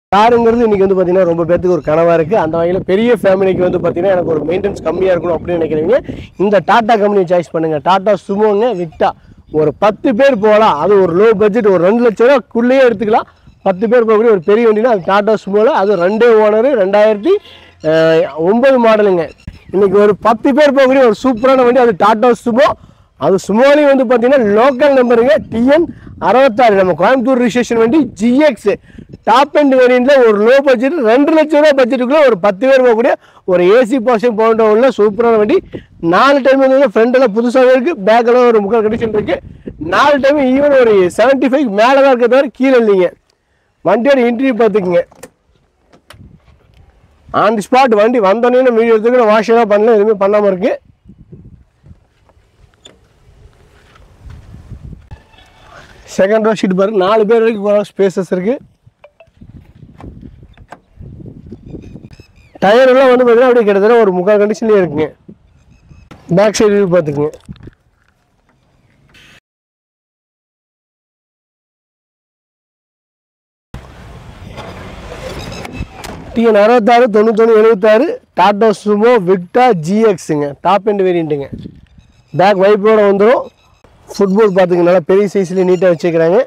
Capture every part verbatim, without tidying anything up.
காருங்கிறது இன்றைக்கி வந்து பார்த்திங்கன்னா ரொம்ப பேருக்கு ஒரு கனவாக இருக்குது. அந்த வகையில் பெரிய ஃபேமிலிக்கு வந்து பார்த்திங்கன்னா எனக்கு ஒரு மெயின்டெனன்ஸ் கம்மியாக இருக்கணும் அப்படின்னு நினைக்கிறீங்க, இந்த டாட்டா கம்பெனியை சாய்ஸ் பண்ணுங்கள். டாட்டா சுமோங்க விக்டா. ஒரு பத்து பேர் போகலாம். அது ஒரு லோ பட்ஜெட், ஒரு ரெண்டு லட்ச ரூபாக்குள்ளேயே எடுத்துக்கலாம். பத்து பேர் போகக்கூடிய ஒரு பெரிய வண்டினா அது டாட்டா சுமோவில். அது ரெண்டே ஓனரு, ரெண்டாயிரத்தி ஒம்பது மாடலுங்க. இன்றைக்கி ஒரு பத்து பேர் போகக்கூடிய ஒரு சூப்பரான வண்டி அது டாட்டா சுமோ. அது சுமோலையும் வந்து பார்த்தீங்கன்னா லோக்கல் நம்பருங்க, டிஎன் அறுபத்தாறு, நம்ம கோயம்புத்தூர் ரிஜிஸ்ட்ரேஷன் வண்டி, ஜிஎக்ஸ் டாப் அண்ட் வேரியண்ட்டில் ஒரு லோ பட்ஜெட் ரெண்டு லட்சம் ரூபா பட்ஜெட்டுக்குள்ளே ஒரு பத்து பேர் போகக்கூடிய ஒரு ஏசி பாஷன் போன்ற உள்ள சூப்பரான வண்டி. நாலு டைம் வந்து ஃப்ரண்டெல்லாம் புதுசாகவே இருக்குது, பேக்கெல்லாம் ஒரு முக்கால் கண்டிஷன் இருக்குது. நாலு டைம் ஈவன் ஒரு செவன்ட்டி ஃபைவ் மேலே தான் இருக்க தவிர கீழே இல்லைங்க. வண்டியோட இன்டர்வியூ பார்த்துக்குங்க. ஆன் தி ஸ்பாட் வண்டி வந்தோடனே வீடியோ எடுத்துக்கிற வாஷெல்லாம் பண்ணல, எதுவுமே பண்ணாமல் இருக்குது. செகண்ட் ரோ ஷீட் பாருங்க, நாலு பேர் வரைக்கும் போகிற ஸ்பேசஸ் இருக்குது. டயர் எல்லாம் வந்து பார்த்தீங்கன்னா அப்படியே கிட்டத்தட்ட ஒரு முக்கால் கண்டிஷன்லேயே இருக்குங்க. பேக் சைடு வியூ பார்த்துக்குங்க. டிஎன் அறுபத்தாறு தொண்ணூத்தொன்று எழுபத்தாறு டாடா சுமோ விக்டா ஜிஎக்ஸுங்க, டாப் அண்ட் வேரியண்ட்டுங்க. பேக் வைப்போட வந்துடும். ஃபுட்போல் பார்த்துங்க, நல்லா பெரிய சைஸ்லேயே நீட்டாக வச்சுக்கிறாங்க.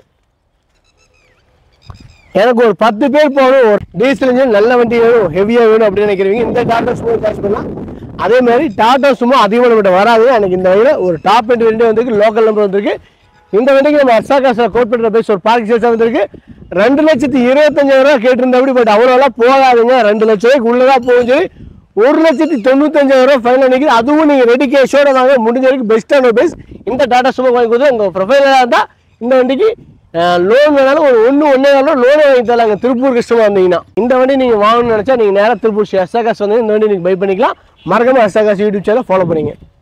எனக்கு ஒரு பத்து பேர் போகணும், ஒரு டீசல் இன்ஜின் நல்ல வண்டி வேணும், ஹெவியாக வேணும் அப்படின்னு நினைக்கிறீங்க, இந்த டாடா சுமோ சார்ஜ் பண்ணலாம். அதே மாதிரி டாடா சுமோ அதிகமாக நம்மகிட்ட வராது. எனக்கு இந்த வகையில் ஒரு டாப் அண்ட் வேரியண்ட் வந்துருக்கு, லோக்கல் நம்பர் வந்துருக்கு. இந்த வண்டிக்கு நம்ம அர்சா காசில் கோட் பண்ணுற பேஸ் ஒரு பார்க் சேல்ஸாக வந்துருக்கு. ரெண்டு லட்சத்தி இருபத்தஞ்சாயிரம் ரூபா கேட்டிருந்தபடி, பட் அவ்வளோலாம் போகாதுங்க. ரெண்டு லட்ச ரூபாய்க்கு உள்ளதாக போகும். சரி, ஒரு லட்சத்தி தொண்ணூத்தஞ்சாயிரம் ரூபா ஃபைனல் நிற்கிது. அதுவும் நீங்கள் ரெடி கேஷோட வாங்க, முடிஞ்ச வரைக்கும் பெஸ்ட்டான பேஸ் இந்த டாடா சுமோ வாங்கி கொடுத்து உங்கள் ப்ரொஃபைலாக இருந்தால் இந்த வண்டிக்கு லோன் வேணாலும் ஒரு ஒன்று ஒன்றே நாளும் லோன் வாங்கி தரலாங்க. திருப்பூர் கஸ்டமர் வந்தீங்கன்னா இந்த வண்டி நீங்கள் வாங்கணும்னு நினச்சா நீங்கள் நேராக திருப்பூர் அர்சா காசு வந்து இந்த வண்டி நீங்கள் பை பண்ணிக்கலாம். மறக்காம அர்சா காசு யூடியூப் சேனல் ஃபாலோ பண்ணிங்க.